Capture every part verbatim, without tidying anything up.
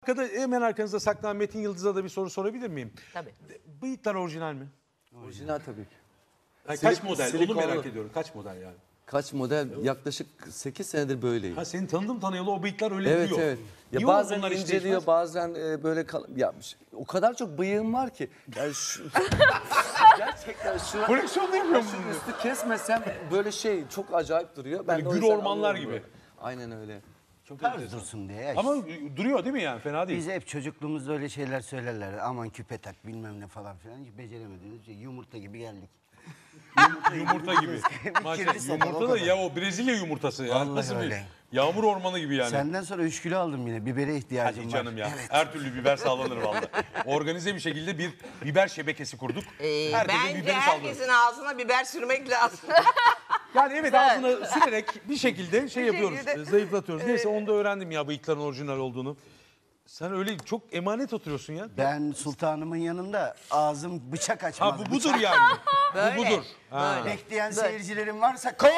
Arkada, hemen arkanızda saklanan Metin Yıldız'a da bir soru sorabilir miyim? Tabii. Bıyıklar orijinal mi? Orijinal tabii ki. Yani Silik- kaç model? silikonlu. Onu merak ediyorum. Kaç model yani? Kaç model? Yaklaşık sekiz senedir böyleyim. Ha seni tanıdım tanıyalı o bıyıklar öyle Evet duruyor. evet. Ya Niye bazen onlar hiç inceliyor, değişmez? bazen e, böyle kal ya o kadar çok bıyığım var ki. Yani şu gerçekten şu Koleksiyon yapıyor musun? şu üstü kesmesem böyle şey çok acayip duruyor. Ben Böyle de o gür yüzden ormanlar alıyorum gibi. böyle. Aynen öyle. Çok Tarz enteresan. dursun diye. ya Ama işte. duruyor değil mi yani? Fena değil. Biz hep çocukluğumuzda öyle şeyler söylerlerdi. Aman küpe tak bilmem ne falan filan. Hiç beceremediğimiz şey. Yumurta gibi geldik. Yumurta gibi. kirli Maşallah. sakal, Yumurta o da kadar. ya o Brezilya yumurtası ya. Vallahi Nasıl öyle. bir yağmur ormanı gibi yani. Senden sonra üç kilo aldım yine. Bibere ihtiyacım Hadi var. canım ya. Evet. Her türlü biber sağlanır vallahi. Organize bir şekilde bir biber şebekesi kurduk. Ee, Herkese bence biberi saldırır. herkesin ağzına biber sürmek lazım. Yani evet Güzel. ağzına sürerek bir şekilde şey yapıyoruz. şekilde. Zayıflatıyoruz. Neyse onu da öğrendim ya bıyıkların orijinal olduğunu. Sen öyle çok emanet oturuyorsun ya. Ben sultanımın yanında ağzım bıçak açmaz. Ha bu budur Bıçak- yani. Böyle. Bu budur. Ha. Böyle. Bekleyen seyircilerim varsa kom!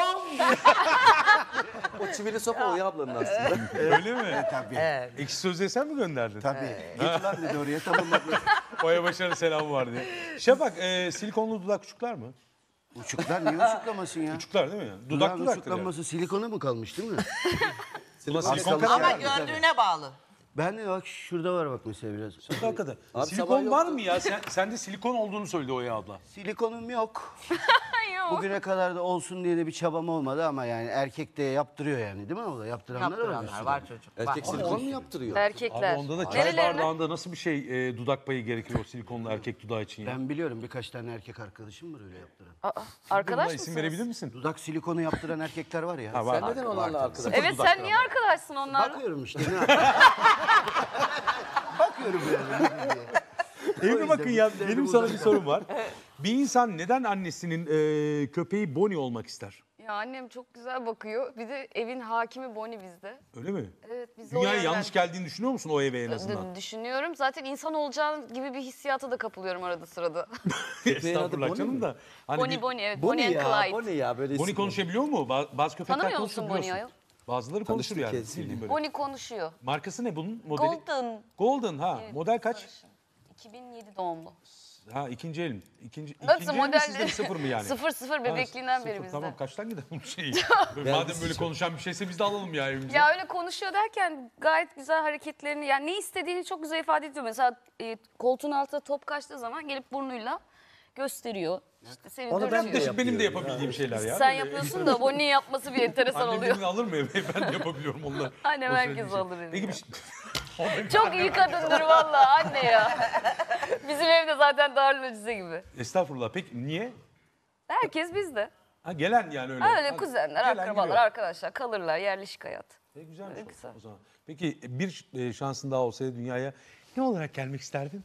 O çivili sopa Oya ablanın aslında. Öyle mi? Tabii. Evet. Ekşi Sözlüğe sen mi gönderdin? Tabii. Git lan dedi oraya tamam bak. Oya Başarı selamı var diye. Şafak e, silikonlu dudak uçuklar mı? Uçuklar niye uçuklamasın ya? Uçuklar değil mi yani? Dudak Dudağın dudaktır yani. uçuklanması silikona mı kalmış değil mi? Buna Abi silikon kalın- Ama kaçar. gördüğüne bağlı. Ben de bak şurada var bak mesela biraz. Hakikaten. Abi sabah Silikon var yoktu. mı ya? Sen, sende silikon olduğunu söyledi Oya abla. Silikonum yok. Bugüne kadar da olsun diye de bir çabam olmadı ama yani erkek de yaptırıyor yani değil mi abla? Yaptıranlar var. bir Yaptıranlar sürü. var çocuk. Erkek var. silikon mu yaptırıyor? Erkekler. Abi onda da çay Nerelerine? bardağında nasıl bir şey e, dudak payı gerekiyor silikonlu erkek dudağı için ya? Ben biliyorum birkaç tane erkek arkadaşım var öyle yaptıran. Aa, Buna arkadaş isim mısınız? verebilir misin? Dudak silikonu yaptıran erkekler var ya. Ha, var. Sen neden onlarla arkadaş? Evet dudak sen niye arkadaşsın onlarla? Bakıyorum işte ne yapayım? Bakıyorum yani. Evli bakın ya yüzden benim bu sana bir uzaktan. sorum var. Bir insan neden annesinin e, köpeği Bonnie olmak ister? Ya annem çok güzel bakıyor. Bir de evin hakimi Bonnie bizde. Öyle mi? Evet biz de o Dünyaya yönden- yanlış geldiğini düşünüyor musun o eve en D- azından? düşünüyorum. Zaten insan olacağın gibi bir hissiyata da kapılıyorum arada sırada. Köpeğin adı Estağfurullah Bonnie canım mi? da. Hani Bonnie bir- Bonnie evet. Bonnie Bonnie, ya, and Clyde. Bonnie ya böyle Bonnie isim. konuşabiliyor mu? Ba- Bazı köpekler Tanımıyor konuşur musun Bonnie'yi biliyorsun. ayol? Bazıları konuşur Tanıştık yani. kendisiyle. Bildiğim böyle. Bonnie konuşuyor. Markası ne bunun? Modeli? Golden. Golden ha. Evet, Model kaç? sarışın. iki bin yedi doğumlu. Ha ikinci el mi? İkinci, Nasıl ikinci el mi model? sizde mi sıfır mı yani? Sıfır sıfır Ha, bebekliğinden sıfır. beri bizde. Tamam kaçtan gider bu şeyi? Böyle Madem böyle konuşan bir şeyse biz de alalım ya evimize. Ya öyle konuşuyor derken gayet güzel hareketlerini yani ne istediğini çok güzel ifade ediyor. Mesela e, koltuğun altına top kaçtığı zaman gelip burnuyla gösteriyor. İşte sevindiriyor. Ben de, benim de yapabildiğim şeyler ya. Sen yapıyorsun da Bonnie'nin yapması bir enteresan Annem oluyor. beni alır mı eve? Ben de yapabiliyorum onunla. Annem O herkes söylediği şey. alır evi Peki ya. bir şey... Çok iyi kadındır vallahi anne ya. Bizim evde zaten darülacıze gibi. Estağfurullah. Peki niye? Herkes bizde. Ha gelen yani öyle. Ha, öyle Ha, kuzenler, gelen akrabalar, gidiyor. arkadaşlar kalırlar yerleşik hayat. E, güzelmiş o- güzel. o zaman. Peki bir e, şansın daha olsaydı dünyaya ne olarak gelmek isterdin?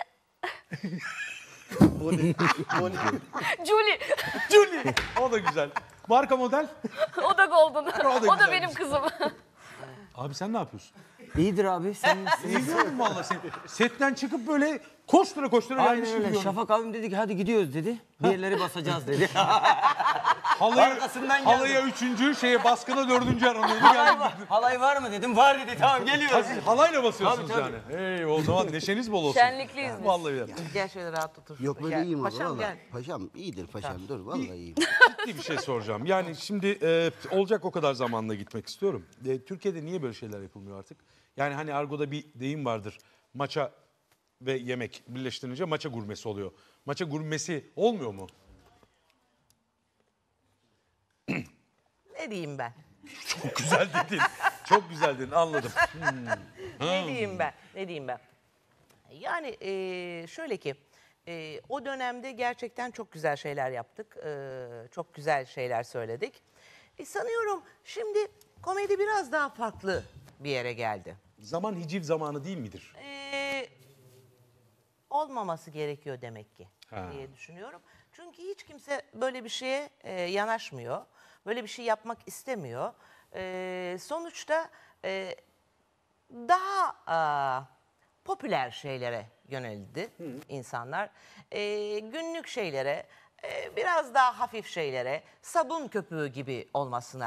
Julie, Julie. O da güzel. Marka model. o da golden. da o da güzelmiş. benim kızım. Abi sen ne yapıyorsun? İyidir abi sen İyi görüyorum valla seni. Setten çıkıp böyle koştura koştura gelmiş Aynen gibi öyle. görüyorum. Şafak abim dedi ki hadi gidiyoruz dedi. Bir yerleri basacağız dedi. Halaya, Arkasından geldi. halaya üçüncü, şeye baskına dördüncü aranıyordu. halay, Geldi. var, halay var mı dedim. Var dedi. Tamam geliyoruz. Siz halayla basıyorsunuz Tabii, tabii. yani. Hey, o zaman neşeniz bol olsun. Şenlikliyiz biz. Vallahi ya. Gel şöyle rahat otur. Yok böyle Gel. iyiyim abi Paşam valla. gel. Paşam iyidir paşam dur vallahi iyiyim. Ciddi bir şey soracağım. Yani şimdi e, olacak o kadar zamanla gitmek istiyorum. E, Türkiye'de niye böyle şeyler yapılmıyor artık? Yani hani argoda bir deyim vardır. Maça ve yemek birleştirince maça gurmesi oluyor. Maça gurmesi olmuyor mu? Ne diyeyim ben? Çok güzel dedin. Çok güzel dedin anladım. Ne diyeyim ben? Ne diyeyim ben? Yani e, şöyle ki e, o dönemde gerçekten çok güzel şeyler yaptık. E, çok güzel şeyler söyledik. E, sanıyorum şimdi komedi biraz daha farklı bir yere geldi. Zaman hiciv zamanı değil midir? E, olmaması gerekiyor demek ki Ha. diye düşünüyorum. Çünkü hiç kimse böyle bir şeye e, yanaşmıyor. Böyle bir şey yapmak istemiyor. E, sonuçta e, daha a, popüler şeylere yöneldi insanlar. E, günlük şeylere, e, biraz daha hafif şeylere, sabun köpüğü gibi olmasına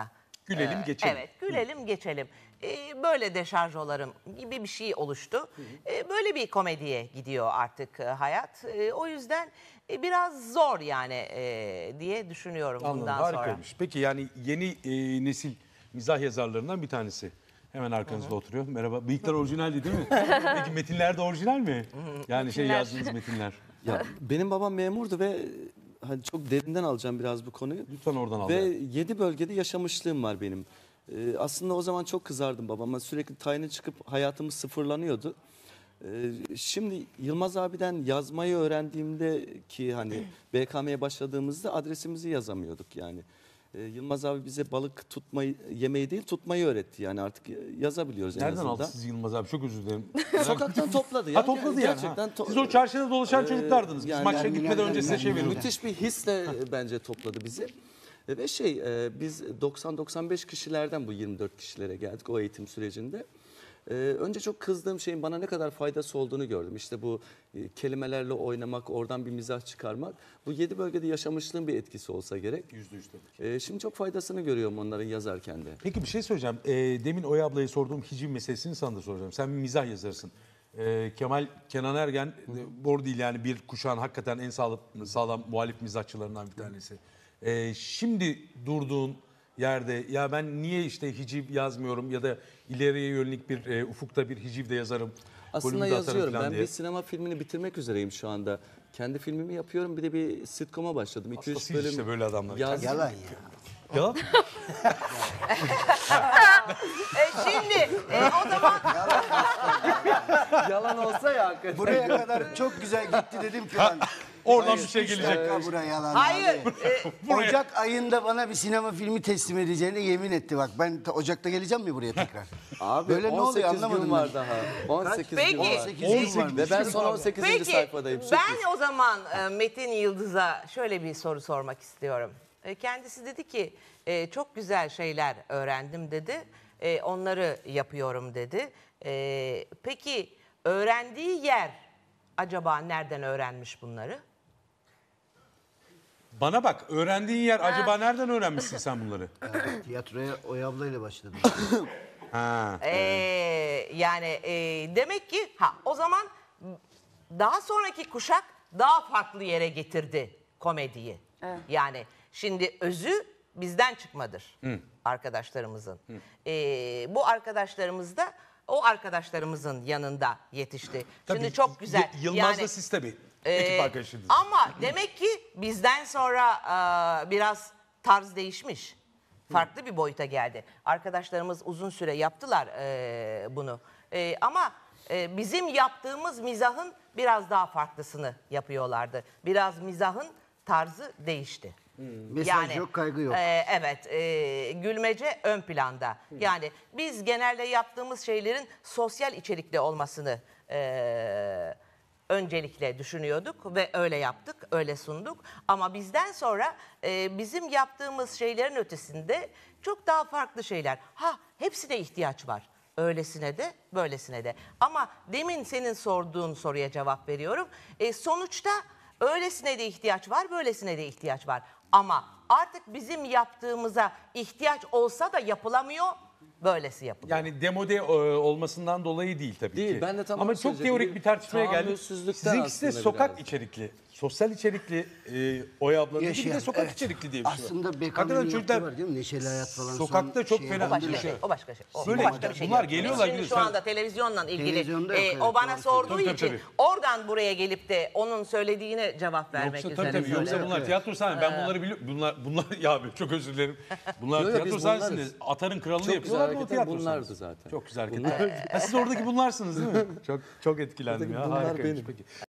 Gülelim geçelim. Evet, gülelim geçelim. Ee, böyle deşarjolarım gibi bir şey oluştu. Ee, böyle bir komediye gidiyor artık e, hayat. Ee, o yüzden e, biraz zor yani e, diye düşünüyorum Anladım, bundan sonra. harikaymış. Peki yani yeni e, nesil mizah yazarlarından bir tanesi. Hemen arkanızda oturuyor. Merhaba. Bıyıklar orijinaldi değil mi? Peki metinler de orijinal mi? Yani şey yazdığınız metinler. Ya benim babam memurdu ve hani çok derinden alacağım biraz bu konuyu. Lütfen oradan al. Ve yani. yedi bölgede yaşamışlığım var benim. Ee, aslında o zaman çok kızardım babama. Sürekli tayine çıkıp hayatımız sıfırlanıyordu. Ee, şimdi Yılmaz abiden yazmayı öğrendiğimde ki hani B K M'ye başladığımızda adresimizi yazamıyorduk yani. Ee, Yılmaz abi bize balık tutmayı, yemeyi değil tutmayı öğretti yani artık yazabiliyoruz en Nereden azından. aldı siz Yılmaz abi? Çok özür dilerim. Sokaktan topladı ya. Ha topladı yani. Gerçekten ha. to- Siz o çarşıda dolaşan Ee, çocuklardınız. Biz yani maçlara ben- gitmeden önce size şey veriyorduk. Müthiş bir hisle e, bence topladı bizi. E, Ve şey e, biz doksan doksan beş kişilerden bu yirmi dört kişilere geldik o eğitim sürecinde. E, önce çok kızdığım şeyin bana ne kadar faydası olduğunu gördüm. İşte bu e, kelimelerle oynamak, oradan bir mizah çıkarmak. Bu yedi bölgede yaşamışlığın bir etkisi olsa gerek. Yüzde yüz tabii. E, şimdi çok faydasını görüyorum onların yazarken de. Peki bir şey söyleyeceğim. Ee, demin Oya ablaya sorduğum hiciv meselesini sana da soracağım. Sen bir mizah yazarısın. Ee, Kemal Kenan Ergen, e, doğru değil yani bir kuşağın hakikaten en sağlam, sağlam muhalif mizahçılarından bir tanesi. Ee, şimdi durduğun yerde ya ben niye işte hiciv yazmıyorum ya da ileriye yönelik bir e, ufukta bir hiciv de yazarım. Aslında golümü de atarım yazıyorum. falan Ben diye. bir sinema filmini bitirmek üzereyim şu anda. Kendi filmimi yapıyorum. Bir de bir sitcom'a başladım. iki üç Hastasıyız bölüm işte böyle adamlar. yazdım. Yalan ya. Ya E, şimdi e, o zaman Yalan olsa ya hakikaten. Buraya kadar çok güzel gitti dedim ki ben. oradan bir şey üç gelecek. dakika buraya yalan. hayır. abi. e, Ocak ayında bana bir sinema filmi teslim edeceğine yemin etti bak. Ben ta- Ocak'ta geleceğim mi buraya tekrar? Abi Böyle ne on oluyor sekiz anlamadım gün ben. var daha. on sekiz Peki. gün var. on sekiz gün var. Ve ben son on sekizinci Peki sayfadayım. ben Sürpriz. o zaman e, Metin Yıldız'a şöyle bir soru sormak istiyorum. E, kendisi dedi ki e, çok güzel şeyler öğrendim dedi. E, onları yapıyorum dedi. E, peki öğrendiği yer acaba nereden öğrenmiş bunları? Bana bak öğrendiğin yer acaba nereden öğrenmişsin sen bunları? Tiyatroya Oya ablayla başladım. Ha. E, yani e, demek ki ha o zaman daha sonraki kuşak daha farklı yere getirdi komediyi. Yani şimdi özü bizden çıkmadır arkadaşlarımızın. E, bu arkadaşlarımız da o arkadaşlarımızın yanında yetişti. Tabii, Şimdi çok güzel. Y- Yılmaz Yani, da siz tabii. e, Ekip arkadaşınız. ama demek ki bizden sonra e, biraz tarz değişmiş. Farklı bir boyuta geldi. Arkadaşlarımız uzun süre yaptılar e, bunu. E, ama e, bizim yaptığımız mizahın biraz daha farklısını yapıyorlardı. Biraz mizahın tarzı değişti. Mesaj yok, kaygı yok. e, evet, e, gülmece ön planda. Yani biz genelde yaptığımız şeylerin sosyal içerikli olmasını e, öncelikle düşünüyorduk ve öyle yaptık, öyle sunduk. Ama bizden sonra e, bizim yaptığımız şeylerin ötesinde çok daha farklı şeyler. Ha, hepsine ihtiyaç var. Öylesine de, böylesine de. Ama demin senin sorduğun soruya cevap veriyorum. E, sonuçta öylesine de ihtiyaç var, böylesine de ihtiyaç var. Ama artık bizim yaptığımıza ihtiyaç olsa da yapılamıyor, böylesi yapılıyor. Yani demode e, olmasından dolayı değil tabii Değil, ki. ben de tam Ama onu çok söyleyecektim. teorik bir tartışmaya geldik. Tahammülsüzlükten Sizinkisi de aslında sokak biraz. içerikli. Sosyal içerikli e, Oya ablanın bir de Yaşayan, sokak evet. içerikli diye bir şey var. Aslında Hakikaten Bekan'ın çocuklar yaptığı var değil mi? Neşeli Hayat falan. sokakta son çok şeye fena- O başka bir şey. şey. O başka şey. O Böyle, başka bir şey. bunlar yok. geliyorlar, Şimdi gidiyor. şu anda televizyonla ilgili Televizyonda e, yok, evet, o bana doğru sorduğu söylüyorsun. için Tabii, tabii. oradan buraya gelip de onun söylediğine cevap vermek Yoksa üzere. tabii tabii yoksa Evet, bunlar evet. tiyatro sahne. Ben bunları biliyorum. Bunlar bunlar ya abi çok özür dilerim. Bunlar Yok, yok, tiyatro biz sahnesinde bunlarız. Atar'ın kralını Çok yapıyorlar güzel mı o hareketler tiyatro bunlardı sahnesi? zaten. Çok güzel hareketler. Ha, siz oradaki bunlarsınız değil mi? Çok çok etkilendim ya. Bunlar Harikaymış. benim. Peki.